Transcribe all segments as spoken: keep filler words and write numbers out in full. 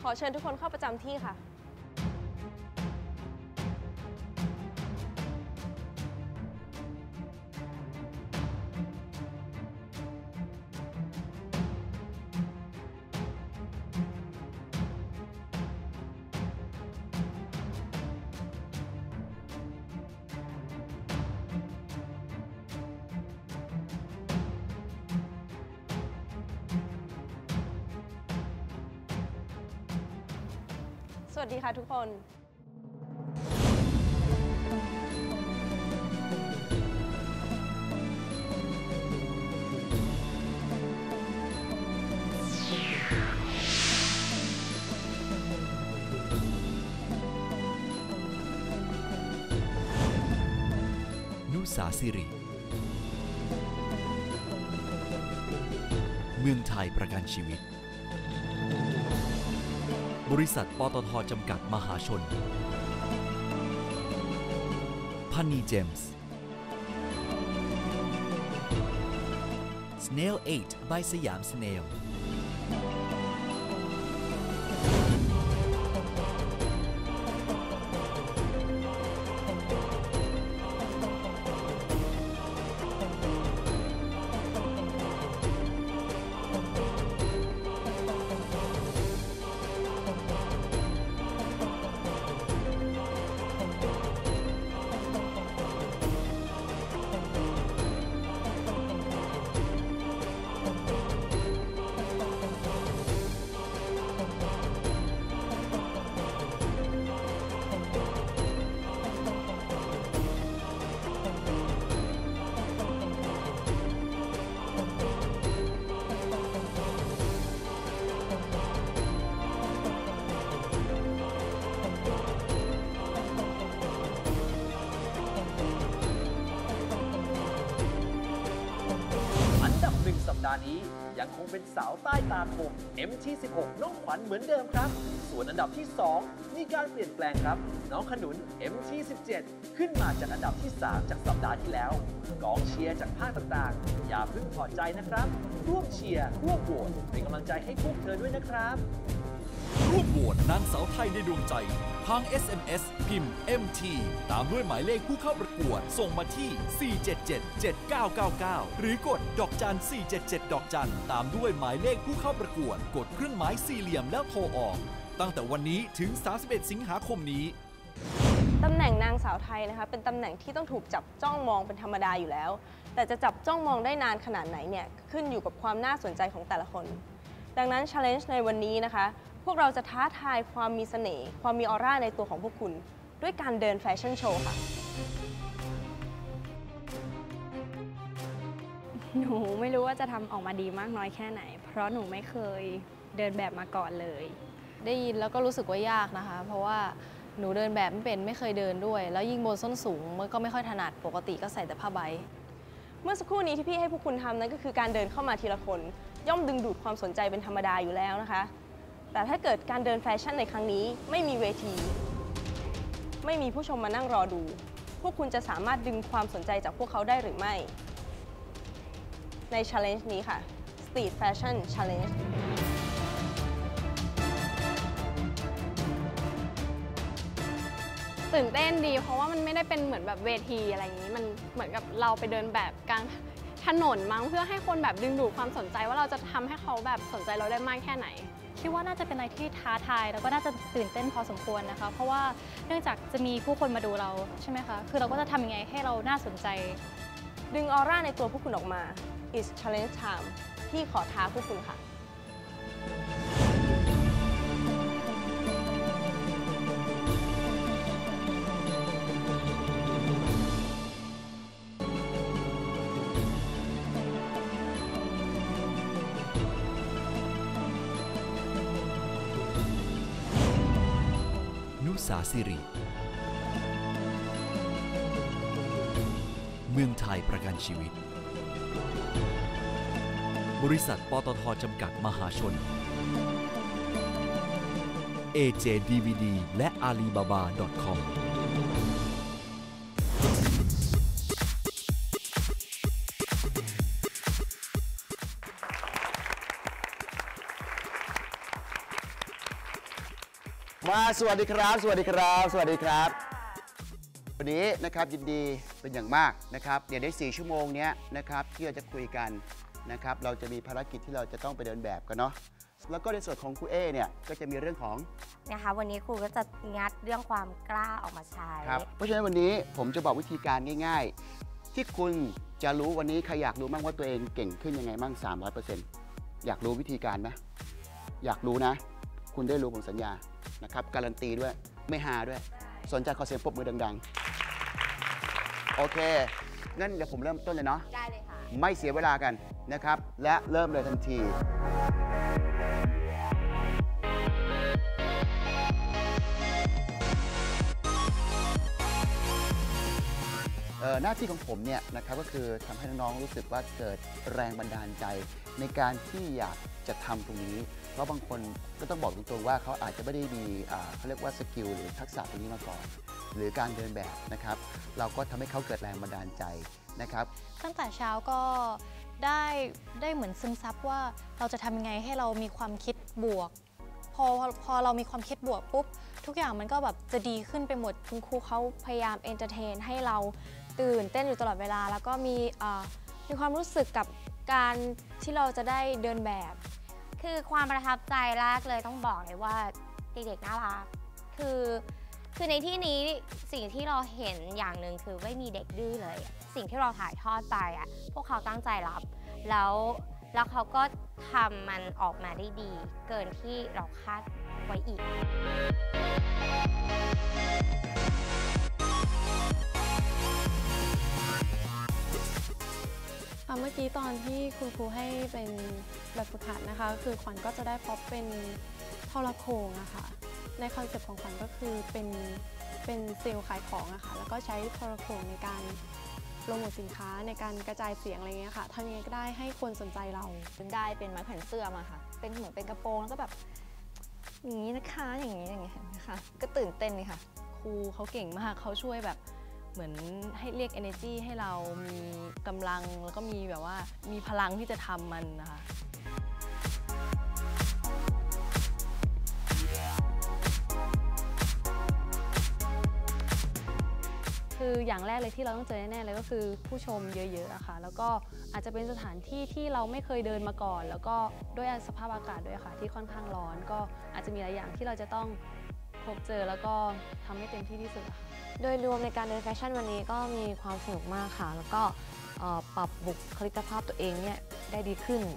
ขอเชิญทุกคนเข้าประจำที่ค่ะสวัสดีค่ะทุกคนนุสาสิริเมืองไทยประกันชีวิตบริษัทปตท.จำกัดมหาชนพันนีเจมส์ Snail แปด by สยาม Snail สัปดาห์นี้ยังคงเป็นสาวใต้ตาคม เอ็ม ที สิบหก น้องขวัญเหมือนเดิมครับส่วนอันดับที่สองมีการเปลี่ยนแปลงครับน้องขนุน เอ็ม ที สิบเจ็ด ขึ้นมาจากอันดับที่สามจากสัปดาห์ที่แล้วกองเชียร์จากภาคต่างๆอย่าเพิ่งถอดใจนะครับร่วมเชียร์ร่วมโหวตเป็นกำลังใจให้พวกเธอด้วยนะครับร่วมโหวตนางสาวไทยในดวงใจทาง เอส เอ็ม เอส พิมพ์ เอ็ม ที ตามด้วยหมายเลขผู้เข้าประกวดส่งมาที่ สี่ เจ็ด เจ็ด เจ็ด เก้า เก้า เก้า หรือกดดอกจัน สี่ เจ็ด เจ็ด ดอกจันตามด้วยหมายเลขผู้เข้าประกวดกดเครื่องหมายสี่เหลี่ยมแล้วโทรออกตั้งแต่วันนี้ถึง สามสิบเอ็ด สิงหาคมนี้ตำแหน่งนางสาวไทยนะคะเป็นตำแหน่งที่ต้องถูกจับจ้องมองเป็นธรรมดาอยู่แล้วแต่จะจับจ้องมองได้นานขนาดไหนเนี่ยขึ้นอยู่กับความน่าสนใจของแต่ละคนดังนั้น challenge ในวันนี้นะคะพวกเราจะท้าทายความมีเสน่ห์ความมีออร่าในตัวของพวกคุณด้วยการเดินแฟชั่นโชว์ค่ะหนูไม่รู้ว่าจะทำออกมาดีมากน้อยแค่ไหนเพราะหนูไม่เคยเดินแบบมาก่อนเลยได้ยินแล้วก็รู้สึกว่ายากนะคะเพราะว่าหนูเดินแบบไม่เป็นไม่เคยเดินด้วยแล้วยิ่งบนส้นสูงมันก็ไม่ค่อยถนัดปกติก็ใส่แต่ผ้าใบเมื่อสักครู่นี้ที่พี่ให้พวกคุณทำนั้นก็คือการเดินเข้ามาทีละคนย่อมดึงดูดความสนใจเป็นธรรมดาอยู่แล้วนะคะแต่ถ้าเกิดการเดินแฟชั่นในครั้งนี้ไม่มีเวทีไม่มีผู้ชมมานั่งรอดูพวกคุณจะสามารถดึงความสนใจจากพวกเขาได้หรือไม่ใน challenge นี้ค่ะ Street Fashion Challenge ตื่นเต้นดีเพราะว่ามันไม่ได้เป็นเหมือนแบบเวทีอะไรอย่างนี้มันเหมือนกับเราไปเดินแบบกลางถนนมั้งเพื่อให้คนแบบดึงดูดความสนใจว่าเราจะทำให้เขาแบบสนใจเราได้มากแค่ไหนคิดว่าน่าจะเป็นอะไรที่ท้าทายแล้วก็น่าจะตื่นเต้นพอสมควรนะคะเพราะว่าเนื่องจากจะมีผู้คนมาดูเราใช่ไหมคะคือเราก็จะทำยังไงให้เราน่าสนใจดึงออร่าในตัวพวกคุณออกมา is challenge time ที่ขอท้าพวกคุณค่ะนุสาสิริเมืองไทยประกันชีวิตบริษัทปตท.จำกัดมหาชน เอ เจ ดี วี ดี และ อาลีบาบา ดอท คอมมาสวัสดีครับสวัสดีครับสวัสดีครับวันนี้นะครับยินดีเป็นอย่างมากนะครับเดี๋ยวได้สี่ชั่วโมงนี้นะครับที่เราจะคุยกันนะครับเราจะมีภารกิจที่เราจะต้องไปเดินแบบกันเนาะแล้วก็ในส่วนของครูเอเนี่ยก็จะมีเรื่องของนะคะวันนี้ครูก็จะงัดเรื่องความกล้าออกมาใช้ครับเพราะฉะนั้นวันนี้ผมจะบอกวิธีการง่ายๆที่คุณจะรู้วันนี้ใครอยากรู้บ้างว่าตัวเองเก่งขึ้นยังไงบ้าง สามร้อยเปอร์เซ็นต์ อยากรู้วิธีการไหมอยากรู้นะคุณได้รู้ผมสัญญานะครับการันตีด้วยไม่หาด้วยสนใจขอเสียงปรบมือดังๆโอเคงั้นเดี๋ยวผมเริ่มต้นเลยเนาะได้เลยค่ะไม่เสียเวลากันนะครับและเริ่มเลยทันทีหน้าที่ของผมเนี่ยนะครับก็คือทำให้น้องๆรู้สึกว่าเกิดแรงบันดาลใจในการที่อยากจะทำตรงนี้เพราะบางคนก็ต้องบอกตรงๆว่าเขาอาจจะไม่ได้มีเขาเรียกว่าสกิลหรือทักษะตรงนี้มาก่อนหรือการเดินแบบนะครับเราก็ทำให้เขาเกิดแรงบันดาลใจนะครับตั้งแต่เช้าก็ได้ได้เหมือนซึมซับว่าเราจะทำยังไงให้เรามีความคิดบวกพอพอเรามีความคิดบวกปุ๊บทุกอย่างมันก็แบบจะดีขึ้นไปหมดคุณครูเขาพยายามเอนเตอร์เทนให้เราตื่นเต้นอยู่ตลอดเวลาแล้วก็มีมีความรู้สึกกับการที่เราจะได้เดินแบบคือความประทับใจแรกเลยต้องบอกเลยว่าเด็กๆน่ารักคือคือในที่นี้สิ่งที่เราเห็นอย่างหนึ่งคือไม่มีเด็กดื้อเลยสิ่งที่เราถ่ายทอดไปอ่ะพวกเขาตั้งใจรับแล้วแล้วเขาก็ทำมันออกมาได้ดีเกินที่เราคาดไว้อีกเมื่อกี้ตอนที่คุณครูให้เป็นแบบฝึกหัดนะคะคือขวัญก็จะได้พบเป็นโทรโขงอะค่ะในคอนเซ็ปต์ของขวัญก็คือเป็นเป็นเซลล์ขายของอะค่ะแล้วก็ใช้โทรโขงในการโปรโมทสินค้าในการกระจายเสียงอะไรเงี้ยค่ะทำยังไงก็ได้ให้คนสนใจเราได้เป็นไม้แขวนเสื้อมาค่ะเป็นเหมือนเป็นกระโปรงแล้วก็แบบอย่างนี้นะคะอย่างนี้อย่างนี้นะคะก็ตื่นเต้นเลยค่ะครูเขาเก่งมากเขาช่วยแบบเหมือนให้เรียก energy ให้เรามีกำลังแล้วก็มีแบบว่ามีพลังที่จะทำมันนะคะคืออย่างแรกเลยที่เราต้องเจอแน่ๆเลยก็คือผู้ชมเยอะๆอะค่ะแล้วก็อาจจะเป็นสถานที่ที่เราไม่เคยเดินมาก่อนแล้วก็ด้วยสภาพอากาศด้วยค่ะที่ค่อนข้างร้อนก็อาจจะมีหลายอย่างที่เราจะต้องพบเจอแล้วก็ทำให้เต็มที่ที่สุดค่ะโดยรวมในการเดินแฟชั่นวันนี้ก็มีความสนุกมากค่ะแล้วก็ปรับบุคลิกภาพตัวเองเนี่ยได้ดีขึ้น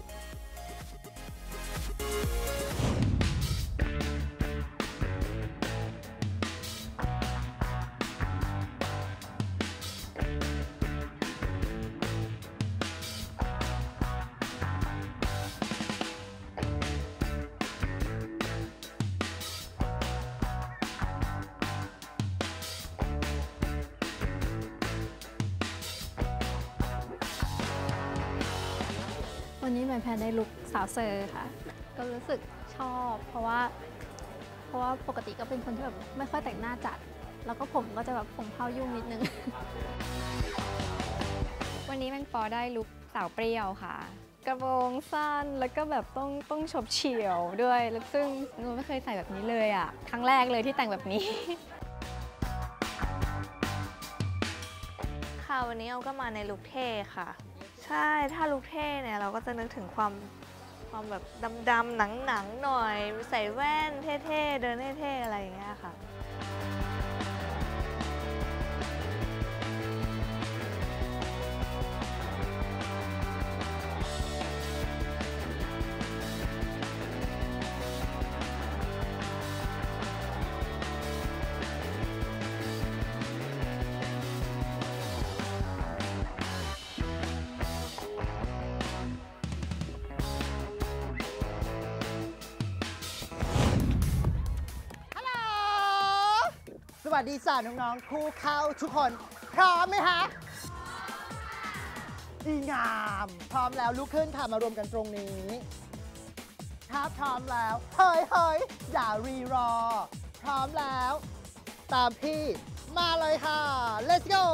วันนี้แมนแพนได้ลุคสาวเซอร์ค่ะก็รู้สึกชอบเพราะว่าเพราะว่าปกติก็เป็นคนที่แบบไม่ค่อยแต่งหน้าจัดแล้วก็ผมก็จะแบบผมเผายุ่งนิดนึงวันนี้แมงปอได้ลุคสาวเปรี้ยวค่ะกระโปรงสั้นแล้วก็แบบต้องต้องฉบเฉี่ยวด้วยแล้วซึ่งหนูไม่เคยใส่แบบนี้เลยอ่ะครั้งแรกเลยที่แต่งแบบนี้ค่ะวันนี้เราก็มาในลุคเท่ค่ะใช่ถ้าลุคเท่เนี่ยเราก็จะนึกถึงความความแบบดำๆหนังๆหน่อยใส่แว่นเท่ๆเดินเท่ๆอะไรอย่างเงี้ยค่ะสวัสดีจ้าน้องๆครูเข้าทุกคนพร้อมไหมฮะดีงามพร้อมแล้วลุกขึ้นค่ะมารวมกันตรงนี้ถ้าพร้อมแล้วเฮ้ยเฮ้ยอย่ารีรอพร้อมแล้วตามพี่มาเลยค่ะ let's go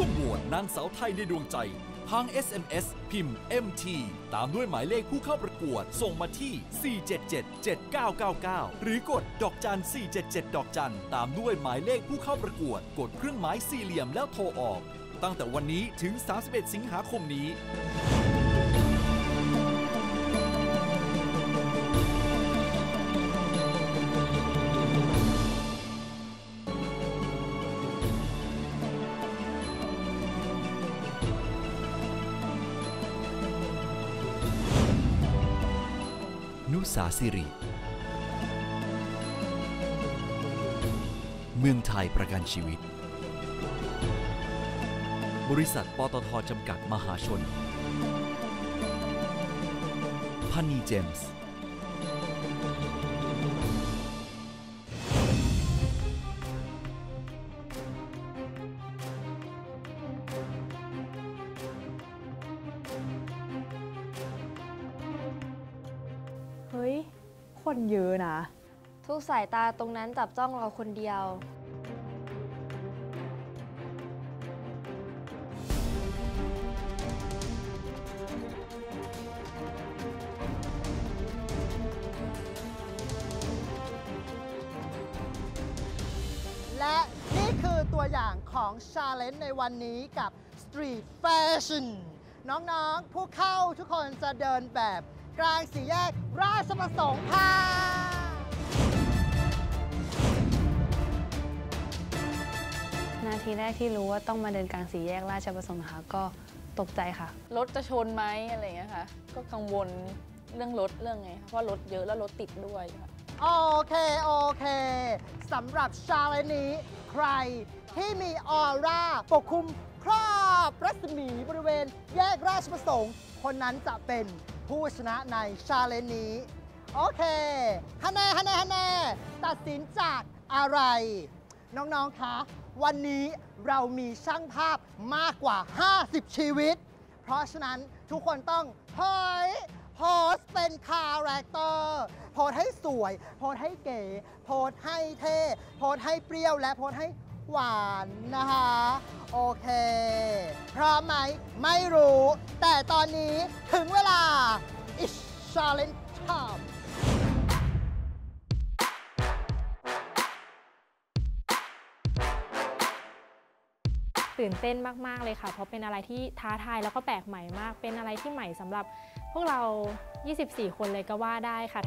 วมโหวตนางสาวไทยในดวงใจทาง เอส เอ็ม เอส พิมพ์ เอ็ม ที ตามด้วยหมายเลขผู้เข้าประกวดส่งมาที่ สี่ เจ็ด เจ็ด เจ็ด เก้า เก้า เก้า หรือกดดอกจัน สี่ เจ็ด เจ็ด ดอกจันตามด้วยหมายเลขผู้เข้าประกวดกดเครื่องหมายสี่เหลี่ยมแล้วโทรออกตั้งแต่วันนี้ถึง สามสิบเอ็ด สิงหาคมนี้นุสาสิริเมืองไทยประกันชีวิตบริษัทปตท.จำกัดมหาชนพันนีเจมส์เฮ้ยคนเยอะนะทุกสายตาตรงนั้นจับจ้องเราคนเดียวและนี่คือตัวอย่างของ Challenge ในวันนี้กับ Street Fashion น้องๆผู้เข้าทุกคนจะเดินแบบกลางสี่แยกราชประสงค์ค่ะนาทีแรกที่รู้ว่าต้องมาเดินกลางสี่แยกราชประสงค์นะคะก็ตกใจค่ะรถจะชนไหมอะไรอย่างเงี้ยค่ะก็กังวลเรื่องรถเรื่องไงเพราะรถเยอะแล้วรถติดด้วยค่ะโอเคโอเคสำหรับชาเลนจ์นี้ใครที่มีออร่าปกคลุมครอบรัศมีบริเวณแยกราชประสงค์คนนั้นจะเป็นผู้ชนะในชาเลนจ์นี้โอเคฮันแน่ฮันแน่ฮันแน่ตัดสินจากอะไรน้องๆคะวันนี้เรามีช่างภาพมากกว่าห้าสิบชีวิตเพราะฉะนั้นทุกคนต้องเฮ้ยโพสเป็นคาแรคเตอร์โพสให้สวยโพสให้เก๋โพสให้เท่โพสให้เปรี้ยวและโพสให้หวานนะคะโอเคพร้อมไหมไม่รู้แต่ตอนนี้ถึงเวลา It's Challenge Time ตื่นเต้นมากๆเลยค่ะเพราะเป็นอะไรที่ท้าทายแล้วก็แปลกใหม่มากเป็นอะไรที่ใหม่สำหรับพวกเรายี่สิบสี่คนเลยก็ว่าได้ค่ะ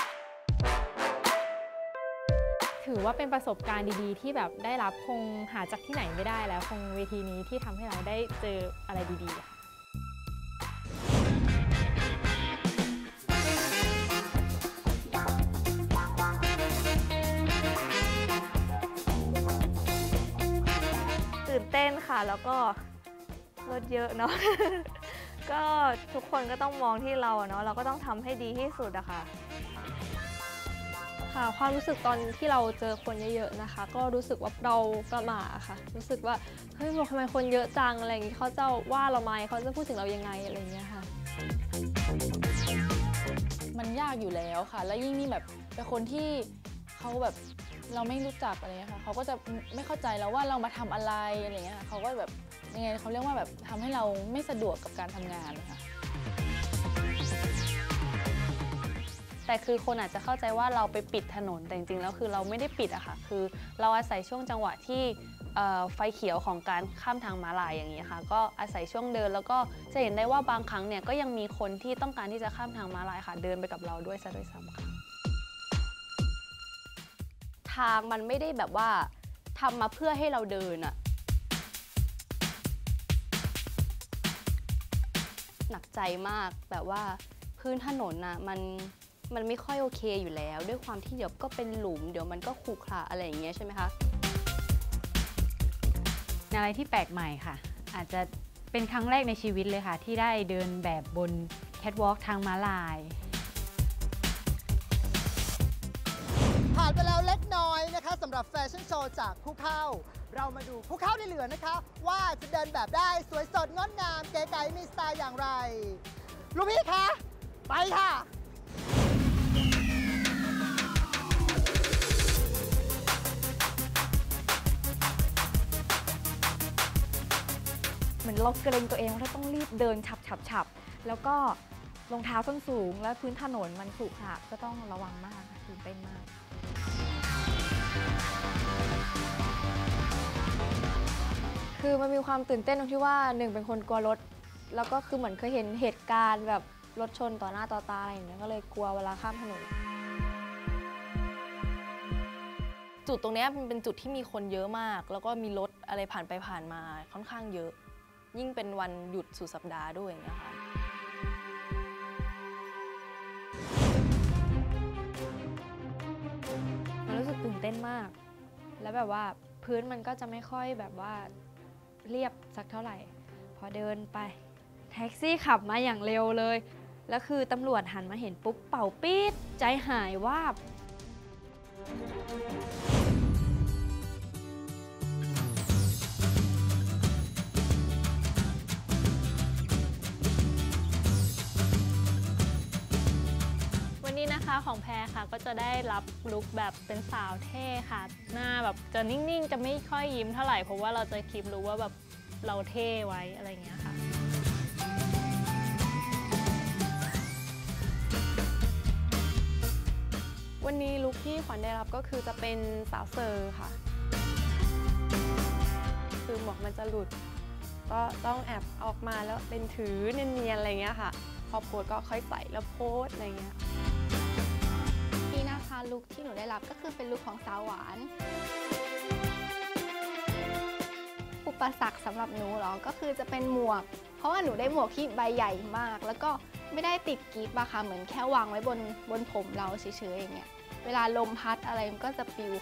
ถือว่าเป็นประสบการณ์ดีๆที่แบบได้รับคงหาจากที่ไหนไม่ได้แล้วคงเวทีนี้ที่ทำให้เราได้เจออะไรดีๆค่ะตื่นเต้นค่ะแล้วก็รถเยอะเนาะ ก็ทุกคนก็ต้องมองที่เราเนาะเราก็ต้องทำให้ดีที่สุดอะค่ะค่ะความรู้สึกตอนที่เราเจอคนเยอะๆนะคะก็รู้สึกว่าเราประหม่าค่ะรู้สึกว่าเฮ้ยบอกทำไมคนเยอะจังอะไรอย่างนี้เขาจะว่าเราไหมเขาจะพูดถึงเรายังไงอะไรอย่างเงี้ยค่ะมันยากอยู่แล้วค่ะแล้วยิ่งนี่แบบเป็นคนที่เขาแบบเราไม่รู้จักอะไรเงี้ยค่ะเขาก็จะไม่เข้าใจเราว่าเรามาทำอะไรอะไรเงี้ยเขาก็แบบยังไงเขาเรียกว่าแบบทำให้เราไม่สะดวกกับการทำงานค่ะแต่คือคนอาจจะเข้าใจว่าเราไปปิดถนนแต่จริงๆแล้วคือเราไม่ได้ปิดอะค่ะคือเราอาศัยช่วงจังหวะที่ไฟเขียวของการข้ามทางม้าลายอย่างนี้ค่ะก็อาศัยช่วงเดินแล้วก็จะเห็นได้ว่าบางครั้งเนี่ยก็ยังมีคนที่ต้องการที่จะข้ามทางม้าลายค่ะเดินไปกับเราด้วยซะด้วยซ้ำค่ะทางมันไม่ได้แบบว่าทำมาเพื่อให้เราเดินอะหนักใจมากแบบว่าพื้นถนนน่ะมันมันไม่ค่อยโอเคอยู่แล้วด้วยความที่เดี๋ยวก็เป็นหลุมเดี๋ยวมันก็ขรุขระอะไรอย่างเงี้ยใช่ไหมคะอะไรที่แปลกใหม่ค่ะอาจจะเป็นครั้งแรกในชีวิตเลยค่ะที่ได้เดินแบบบนแคทวอล์กทางม้าลายผ่านไปแล้วเล็กน้อยนะคะสำหรับแฟชั่นโชว์จากผู้เข้าเรามาดูผู้เข้าที่เหลือนะคะว่าจะเดินแบบได้สวยสดงดงามเก๋ไก๋มีสไตล์อย่างไรลูกพี่คะไปค่ะมือนเราเกรงตัวเองว่าเราต้องรีบเดินฉับฉับฉับแล้วก็รองเท้าส้นสูงและพื้นถนนมันขรุขระก็ต้องระวังมากตื่นเต้นมากคือมันมีความตื่นเต้นตรงที่ว่าหนึ่งเป็นคนกลัวรถแล้วก็คือเหมือนเคยเห็นเหตุการณ์แบบรถชนต่อหน้าต่อตาอะไรอย่างเงี้ยก็เลยกลัวเวลาข้ามถนนจุดตรงนี้มันเป็นจุดที่มีคนเยอะมากแล้วก็มีรถอะไรผ่านไปผ่านมาค่อนข้างเยอะยิ่งเป็นวันหยุดสุดสัปดาห์ด้วยอย่างเงี้ยค่ะมันรู้สึกตื่นเต้นมากแล้วแบบว่าพื้นมันก็จะไม่ค่อยแบบว่าเรียบสักเท่าไหร่พอเดินไปแท็กซี่ขับมาอย่างเร็วเลยแล้วคือตำรวจหันมาเห็นปุ๊บเป่าปี๊ดใจหายวาบวันนี้นะคะของแพรค่ะก็จะได้รับลุคแบบเป็นสาวเท่ค่ะหน้าแบบจะนิ่งๆจะไม่ค่อยยิ้มเท่าไหร่เพราะว่าเราจะคีปรู้ว่าแบบเราเท่ไว้อะไรอย่างเงี้ยค่ะวันนี้ลุคที่ขวัญได้รับก็คือจะเป็นสาวเซอร์ค่ะคือหมวกมันจะหลุดก็ต้องแอบออกมาแล้วเป็นถือเนียนๆอะไรเงี้ยค่ะพอโพสก็ค่อยใส่แล้วโพสอะไรเงี้ยนี่นะคะลุคที่หนูได้รับก็คือเป็นลุคของสาวหวานอุปสรรคสำหรับหนูเหรอก็คือจะเป็นหมวกเพราะว่าหนูได้หมวกที่ใบใหญ่มากแล้วก็ไม่ได้ติดกิ๊บอะค่ะเหมือนแค่วางไว้บนบนผมเราเฉยๆอย่างเงี้ยเวลาลมพัดอะไรมันก็จะปลิว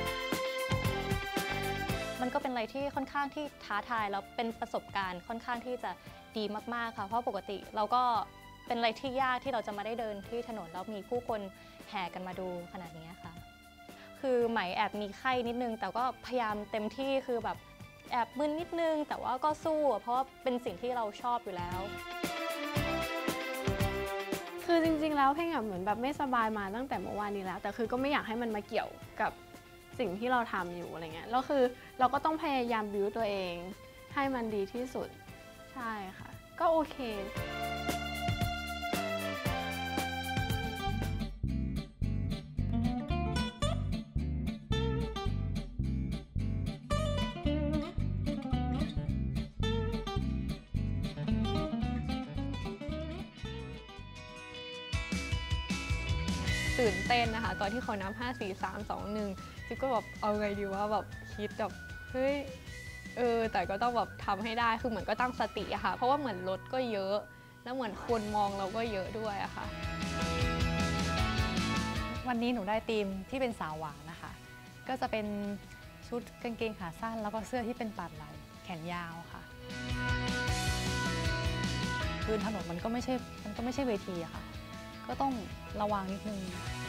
มันก็เป็นอะไรที่ค่อนข้างที่ท้าทายแล้วเป็นประสบการณ์ค่อนข้างที่จะดีมากๆค่ะเพราะปกติเราก็เป็นอะไรที่ยากที่เราจะมาได้เดินที่ถนนแล้วมีผู้คนแห่กันมาดูขนาดนี้ค่ะคือไหมแอบมีไข้นิดนึงแต่ก็พยายามเต็มที่คือแบบแอบมึนนิดนึงแต่ว่าก็สู้เพราะว่าเป็นสิ่งที่เราชอบอยู่แล้วคือจริงๆแล้วเพลงเหมือนแบบไม่สบายมาตั้งแต่เมื่อวานนี้แล้วแต่คือก็ไม่อยากให้มันมาเกี่ยวกับสิ่งที่เราทำอยู่อะไรเงี้ยแล้วคือเราก็ต้องพยายามบิวตัวเองให้มันดีที่สุดใช่ค่ะก็โอเคตื่นเต้นนะคะตอนที่เขานับห้า สี่ สาม สอง หนึ่งจิ๊บก็แบบเอาไงดีว่าแบบคิดแบบเฮ้ยเออแต่ก็ต้องแบบทำให้ได้คือเหมือนก็ตั้งสติอะค่ะเพราะว่าเหมือนรถก็เยอะแล้วเหมือนคนมองเราก็เยอะด้วยอะค่ะวันนี้หนูได้ธีมที่เป็นสาวหวานนะคะก็จะเป็นชุดกางเกงขาสั้นแล้วก็เสื้อที่เป็นปาดไหล่แขนยาวค่ะพื้นถนนมันก็ไม่ใช่มันก็ไม่ใช่เวทีอะค่ะก็ต้องระวังนิดนึง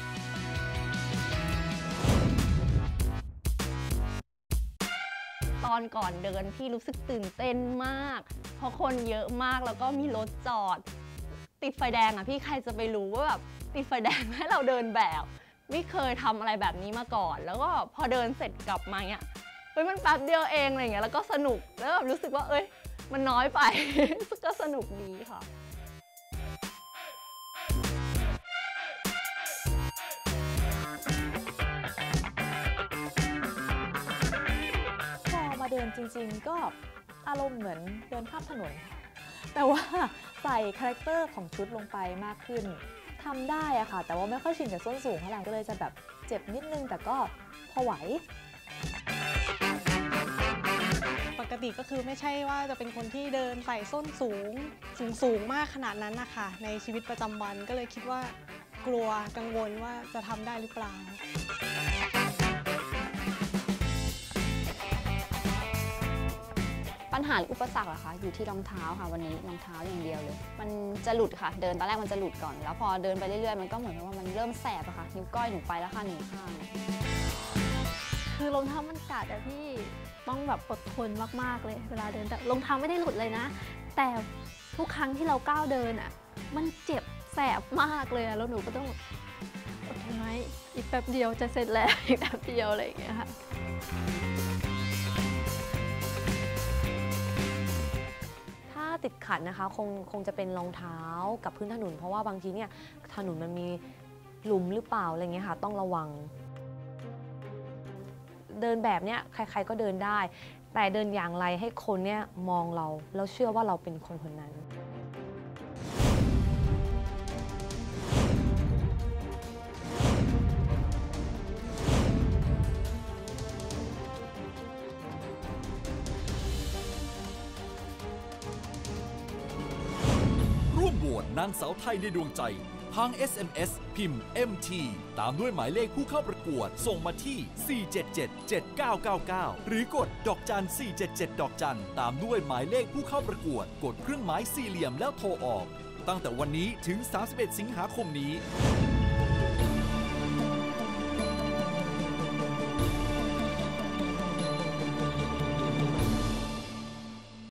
ตอนก่อนเดินพี่รู้สึกตื่นเต้นมากเพราะคนเยอะมากแล้วก็มีรถจอดติดไฟแดงอ่ะพี่ใครจะไปรู้ว่าแบบติดไฟแดงให้เราเดินแบบไม่เคยทำอะไรแบบนี้มาก่อนแล้วก็พอเดินเสร็จกลับมาเนี้ยเฮ้ยมันแป๊บเดียวเองอะไรเงี้ยแล้วก็สนุกแล้วแบบรู้สึกว่าเอ้ยมันน้อยไป ก็สนุกดีค่ะเดินจริงๆก็อารมณ์เหมือนเดินข้ามถนนแต่ว่าใส่คาแรคเตอร์ของชุดลงไปมากขึ้นทำได้อะค่ะแต่ว่าไม่ค่อยชินกับส้นสูงเท่าไหร่ก็เลยจะแบบเจ็บนิดนึงแต่ก็พอไหวปกติก็คือไม่ใช่ว่าจะเป็นคนที่เดินใส่ส้นสูงสูงสูงมากขนาดนั้นนะคะในชีวิตประจำวันก็เลยคิดว่ากลัวกังวลว่าจะทำได้หรือเปล่าปัญหาอุปสรรคอะค่ะอยู่ที่รองเท้าค่ะวันนี้รองเท้าอย่างเดียวเลยมันจะหลุดค่ะเดินตอนแรกมันจะหลุดก่อนแล้วพอเดินไปเรื่อยๆมันก็เหมือนว่ามันเริ่มแสบอะค่ะนิ้วก้อยหนูไปแล้วค่ะหนึ่งข้างคือรองเท้ามันกัดอะพี่ต้องแบบอดทนมากๆเลยเวลาเดินแต่รองเท้าไม่ได้หลุดเลยนะแต่ทุกครั้งที่เราก้าวเดินอะมันเจ็บแสบมากเลยอะแล้วหนูก็ต้องอดทนไว้อีกแป๊บเดียวจะเสร็จแล้วอีกแป๊บเดียวอะไรอย่างเงี้ยค่ะติดขัดนะคะคงคงจะเป็นรองเท้ากับพื้นถนนเพราะว่าบางทีเนี่ยถนนมันมีหลุมหรือเปล่าอะไรเงี้ยค่ะต้องระวังเดินแบบเนี้ยใครๆก็เดินได้แต่เดินอย่างไรให้คนเนี่ยมองเราแล้วเชื่อว่าเราเป็นคนคนนั้นร่วมโหวตนางสาวไทยในดวงใจทาง เอส เอ็ม เอส พิมพ์ เอ็ม ที ตามด้วยหมายเลขผู้เข้าประกวดส่งมาที่ สี่ เจ็ด เจ็ด เจ็ด เก้า เก้า เก้า หรือกดดอกจัน สี่ เจ็ด เจ็ด ดอกจันตามด้วยหมายเลขผู้เข้าประกวดกดเครื่องหมายสี่เหลี่ยมแล้วโทรออกตั้งแต่วันนี้ถึง สามสิบเอ็ด สิงหาคมนี้